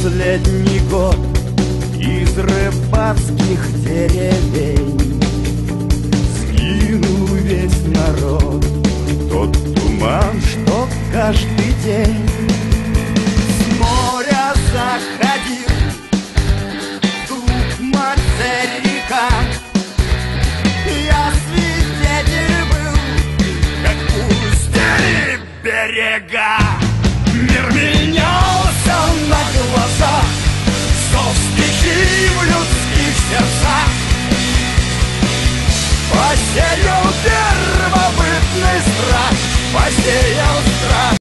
последний год из рыбацких деревень сгинул весь народ. Тот туман, что каждый день с моря заходил, тут материка. Я свидетель был, как пустили берега. Мир менялся на глазах, зов стихий в людских сердцах. Поселю